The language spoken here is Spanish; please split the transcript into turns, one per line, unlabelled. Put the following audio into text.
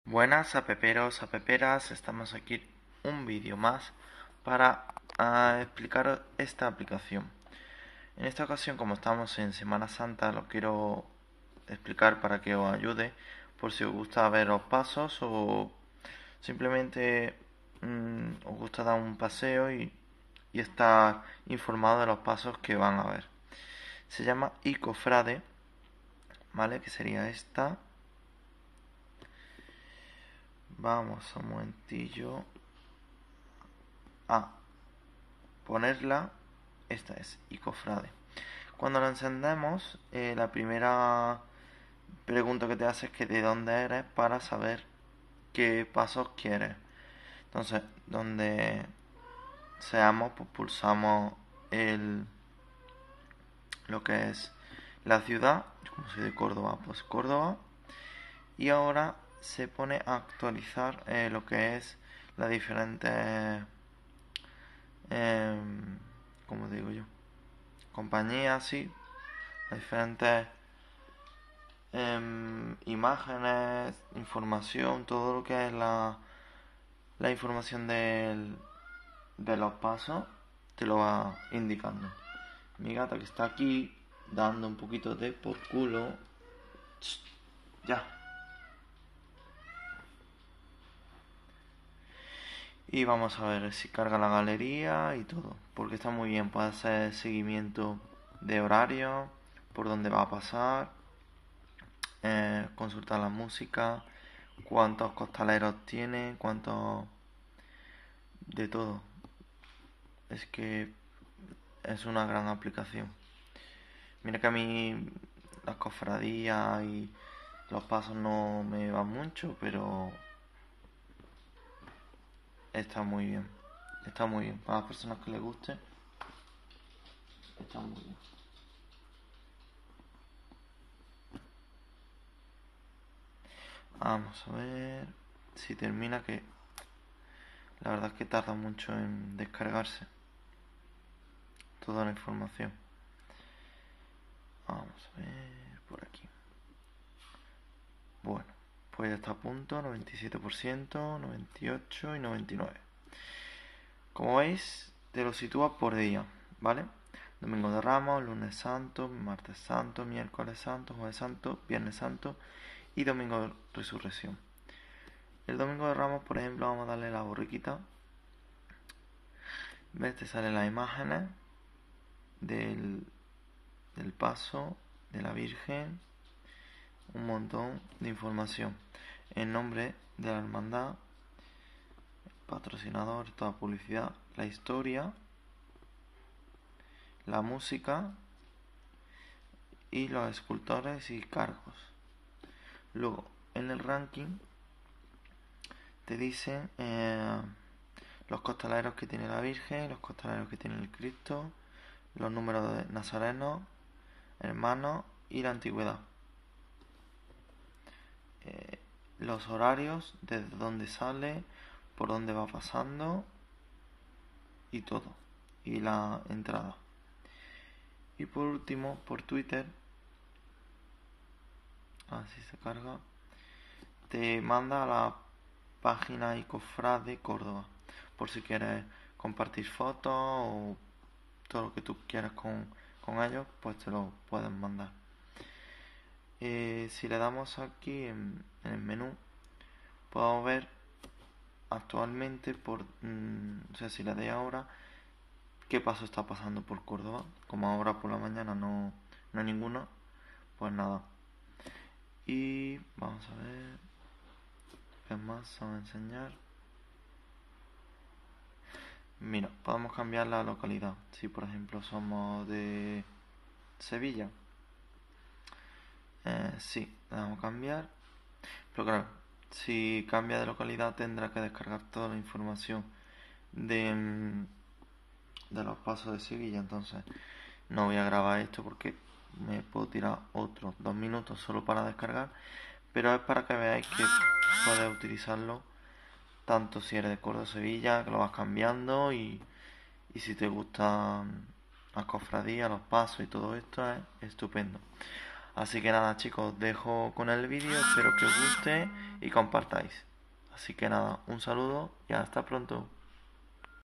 Buenas apeperos, apeperas, estamos aquí un vídeo más para explicar esta aplicación. En esta ocasión, como estamos en Semana Santa, lo quiero explicar para que os ayude por si os gusta ver los pasos o simplemente os gusta dar un paseo y estar informado de los pasos que van a ver. Se llama iCofrade, ¿vale? Que sería esta. Vamos un momentillo a ponerla. Esta es iCofrade. Cuando lo encendemos, la primera pregunta que te hace es que de dónde eres para saber qué pasos quieres. Entonces, donde seamos, pues pulsamos lo que es la ciudad. Como soy de Córdoba, pues Córdoba. Y ahora se pone a actualizar lo que es las diferentes, ¿cómo digo yo? Compañías, sí, las diferentes imágenes, información, todo lo que es la información de los pasos, te lo va indicando. Mi gata que está aquí dando un poquito de por culo. Ya. Y vamos a ver si carga la galería y todo. Porque está muy bien. Puede hacer seguimiento de horario, por dónde va a pasar, consultar la música, cuántos costaleros tiene, cuántos... de todo. Es que es una gran aplicación. Mira que a mí las cofradías y los pasos no me van mucho, pero está muy bien. Está muy bien. Para las personas que les guste, está muy bien. Vamos a ver si termina, que la verdad es que tarda mucho en descargarse toda la información. Vamos a ver por aquí. Bueno, pues ya está a punto, 97%, 98% y 99%. Como veis, te lo sitúa por día, ¿vale? Domingo de Ramos, lunes santo, martes santo, miércoles santo, jueves santo, viernes santo y domingo de resurrección. El domingo de Ramos, por ejemplo, vamos a darle la borriquita. ¿Ves? Te salen las imágenes del, del paso de la Virgen, un montón de información. El nombre de la hermandad, patrocinador, toda publicidad, la historia, la música y los escultores y cargos. Luego, en el ranking te dice los costaleros que tiene la Virgen, los costaleros que tiene el Cristo, los números de nazarenos, hermanos y la antigüedad. Los horarios, desde dónde sale, por dónde va pasando y todo. Y la entrada. Y por último, por Twitter, así se carga, te manda a la página iCofrade Córdoba, por si quieres compartir fotos o todo lo que tú quieras con ellos, pues te lo pueden mandar. Si le damos aquí en el menú, podemos ver actualmente o sea, si le doy ahora, qué paso está pasando por Córdoba. Como ahora por la mañana no hay ninguno, pues nada. Y vamos a ver qué más vamos a enseñar. Mira, podemos cambiar la localidad. Si por ejemplo somos de Sevilla, sí, le damos a cambiar. Pero claro, si cambia de localidad tendrá que descargar toda la información de, de los pasos de Sevilla. Entonces no voy a grabar esto porque me puedo tirar otros 2 minutos solo para descargar. Pero es para que veáis que podéis utilizarlo tanto si eres de Córdoba o Sevilla, que lo vas cambiando y si te gustan las cofradías, los pasos y todo esto es estupendo. Así que nada chicos, dejo con el vídeo, espero que os guste y compartáis. Así que nada, un saludo y hasta pronto.